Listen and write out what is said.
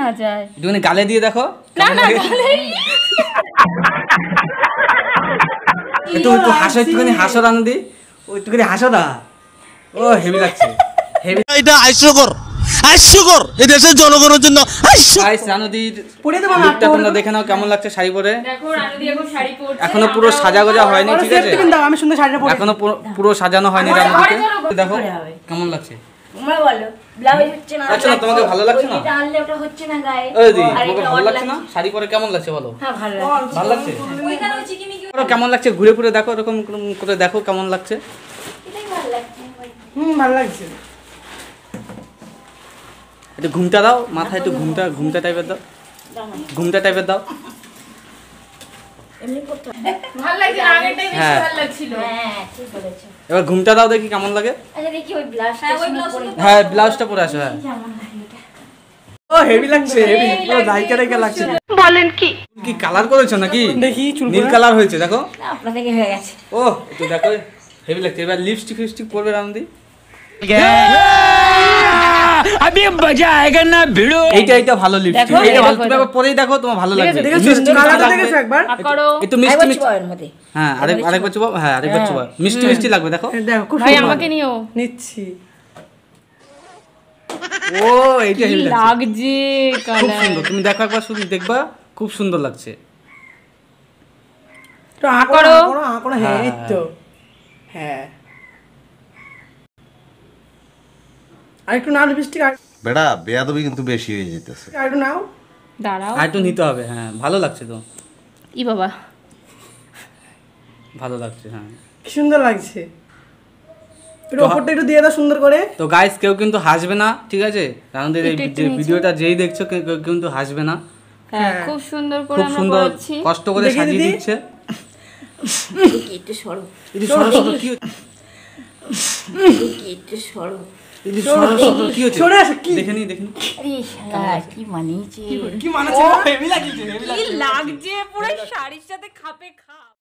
দেখা যায়। একটুখানি গালে দিয়ে দেখো। না না গালে একটু হাসো, একটুখানি হাসো রানুদি, ও একটুখানি হাসো না। ও হেভি লাগছে, হেভি। এটা হাস্যকর, হাস্যকর এই দেশের জনগণের জন্য। গাইস রানুদির লুকটা তোমরা দেখে নাও কেমন লাগছে শাড়ি পরে। দেখো রানুদি এখন শাড়ি পরছে, এখনো পুরো সাজাগোজা হয়নি, ঠিক আছে? আমি সুন্দর শাড়িটা পরে এখনো পুরো সাজানো হয়নি রানুদিকে। দেখো কেমন লাগছে। তোমরা বলো ব্লাউজ হচ্ছে না, আচ্ছা তোমাকে ভালো লাগছে না? এটা আনলে ওটা হচ্ছে না গায়ে। এই দি তোমাকে ভালো লাগছে না? শাড়ি পরে কেমন লাগছে বলো? হ্যাঁ ভালো লাগছে। ভালো লাগছে? ওইখানে ওই চিকিমিকি কেমন লাগছে ঘুরে ঘুরে দেখো, এরকম করে দেখো কেমন লাগছে। এটাই ভালো লাগছে। ভালো লাগছে। একটু ঘুমটা দাও মাথায়, একটু ঘুমটা টাইপের দাও, ঘুমটা টাইপের দাও। এমনি করতে ভালো লাগছে, আগেরটাই বেশি ভালো লাগছিল। হ্যাঁ ঠিক বলেছো। এবার ঘুমটা দাও দেখি কেমন লাগে। আচ্ছা দেখি ওই ব্লাউজটা পরে হ্যাঁ ব্লাউজটা পরে আসো। হ্যাঁ কেমন লাগে এটা। ও হেভি লাগছে, হেভি পুরো লাইকা লাইকা লাগছে। বলেন কি? কি কালার করেছো নাকি? দেখি চুল নীল কালার হয়েছে দেখো। না আপনাদেরকে হয়ে গেছে। ও একটু দেখো হেভি লাগছে। এবার লিপস্টিক পরবে রামদি। अभी मजा आएगा ना भिड़ो। এইটা ভালো লিপস্টিক, এইটা ভালো। তুমি আবার পরেই দেখো, তোমার ভালো লাগবে। দেখেছো কালারটা দেখেছো একবার? করো একটু মিষ্টি মিষ্টি। এর মধ্যে হ্যাঁ আরেকবার চুবাও। হ্যাঁ আরেকবার চুবাও, মিষ্টি মিষ্টি লাগবে দেখো। দেখো খুব ভাই সুন্দর। আমাকে নিও। নিচ্ছি। ও এইটা হেভি লাগছে, লাগছে খুব কালার। সুন্দর। তুমি দেখো একবার, শুধু দেখবা, খুব সুন্দর লাগছে। তো করো করো। হ্যাঁ এই তো। হ্যাঁ আরেকটু নাও লিপস্টিক, বেটা বেয়াদবি কিন্তু বেশি হয়ে যেতেছে। আরেকটু নাও। দাঁড়াও আর একটু নিতে হবে। হ্যাঁ ভালো লাগছে তো, ই বাবা ভালো লাগছে। হ্যাঁ কি সুন্দর লাগছে। একটু ওপরটা একটু দিয়ে দাও সুন্দর করে। তো গাইস কেউ কিন্তু হাসবে না, ঠিক আছে? রানুদের এই ভিডিওটা যেই দেখছো কেউ কিন্তু হাসবে না। হ্যাঁ খুব সুন্দর করে খুব আমরা সুন্দর করেছি। কষ্ট করে সাজিয়ে দিচ্ছে। দেখি একটু সরো। এই সরো কি দেখি একটু সরো। কি হচ্ছে? সরে আসো কি? দেখে নি আরে শালা কি মানিয়েছে। কি মানাচ্ছে? হেভি লাগছে, হেভি লাগছে। কি লাগছে পুরো শাড়ির সাথে খাপে খাপ।